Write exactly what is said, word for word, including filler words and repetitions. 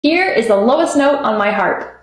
Here is the lowest note on my harp.